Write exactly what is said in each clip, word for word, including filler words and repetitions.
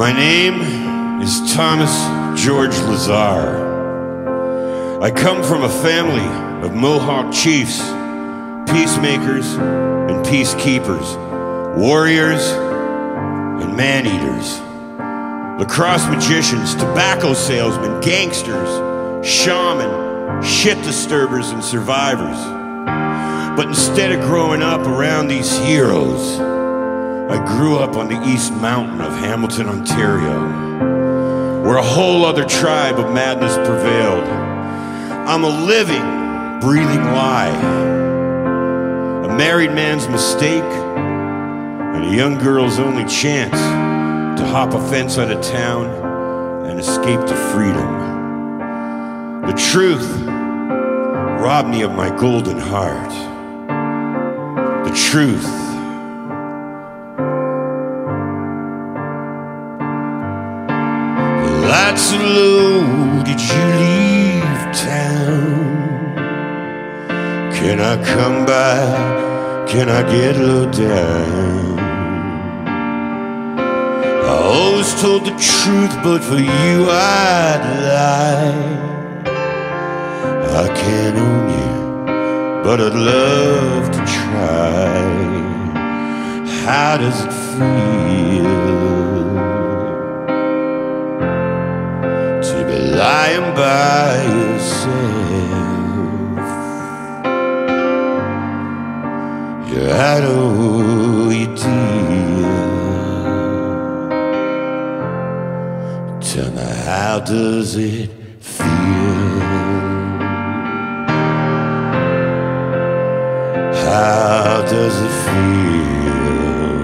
My name is Thomas George Lazar. I come from a family of Mohawk chiefs, peacemakers and peacekeepers, warriors and man-eaters, lacrosse magicians, tobacco salesmen, gangsters, shaman, shit disturbers and survivors. But instead of growing up around these heroes, I grew up on the East Mountain of Hamilton, Ontario, where a whole other tribe of madness prevailed. I'm a living, breathing lie, a married man's mistake, and a young girl's only chance to hop a fence out of town and escape to freedom. The truth robbed me of my golden heart. The truth. The lights are low, did you leave town? Can I come by? Can I get low down? I always told the truth, but for you I'd lie. I can't own you, but I'd love to try. How does it feel to be lying by yourself? You're out of your deal. Tell me, how does it feel? How does it feel?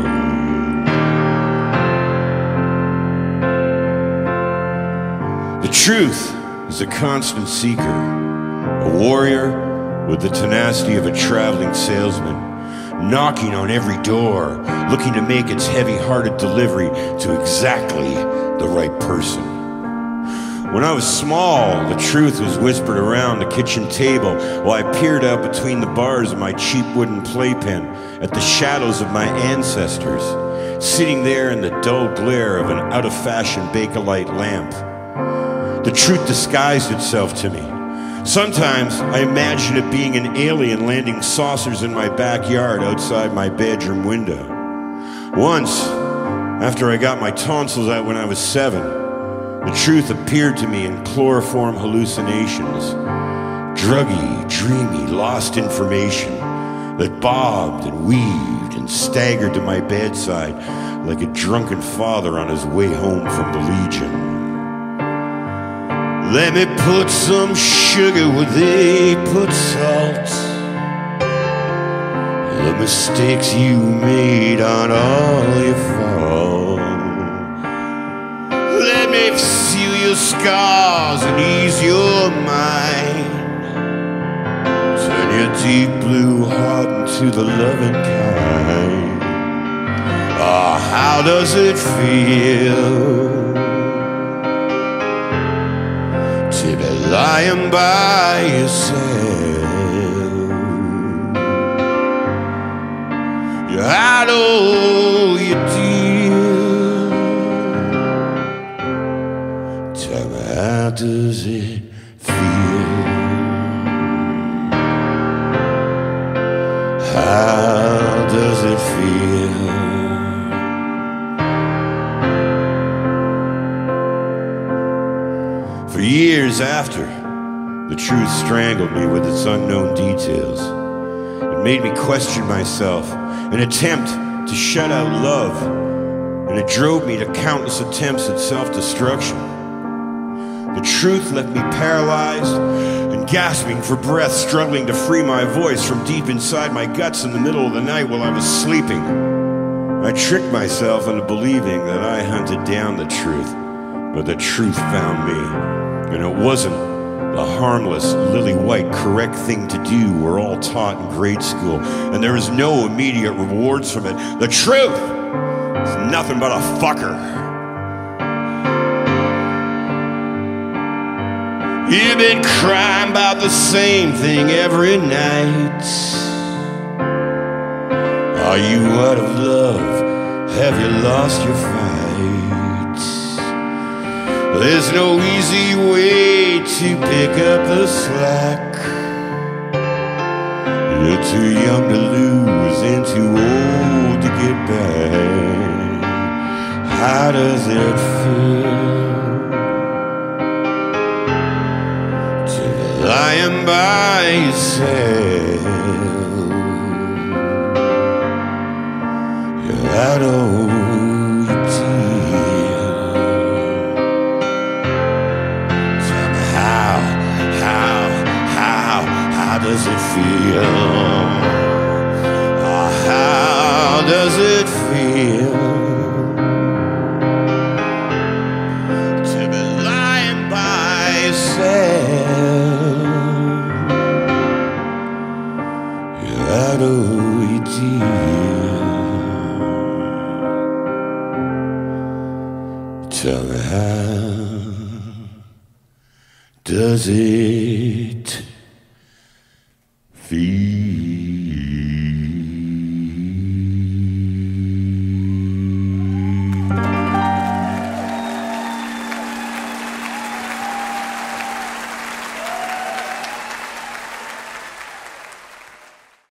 The truth is a constant seeker, a warrior with the tenacity of a traveling salesman, knocking on every door, looking to make its heavy-hearted delivery to exactly the right person. When I was small, the truth was whispered around the kitchen table while I peered out between the bars of my cheap wooden playpen at the shadows of my ancestors, sitting there in the dull glare of an out-of-fashion Bakelite lamp. The truth disguised itself to me. Sometimes I imagined it being an alien landing saucers in my backyard outside my bedroom window. Once, after I got my tonsils out when I was seven, the truth appeared to me in chloroform hallucinations, druggy, dreamy, lost information that bobbed and weaved and staggered to my bedside like a drunken father on his way home from the Legion. Let me put some sugar where they put salt. The mistakes you made aren't all your fault. Let me seal your scars and ease your mind. Turn your deep blue heart into the loving kind. Ah, how does it feel to be lying by yourself? You're out of your deal. Tell me, how does it feel? How does it feel? For years after, the truth strangled me with its unknown details. It made me question myself, an attempt to shut out love, and it drove me to countless attempts at self-destruction. The truth left me paralyzed and gasping for breath, struggling to free my voice from deep inside my guts in the middle of the night while I was sleeping. I tricked myself into believing that I hunted down the truth, but the truth found me. And it wasn't the harmless, lily-white, correct thing to do we're all taught in grade school, and there is no immediate rewards from it. The truth is nothing but a fucker. You've been crying about the same thing every night. Are you out of love? Have you lost your fight? There's no easy way to pick up the slack. You're too young to lose and too old to get back. How does it feel to be lying by yourself? You're out of your tears. Tell me how, how, how, how does it feel? Oh, how does it feel to be lying by yourself? You're out of your tears. Tell me how does it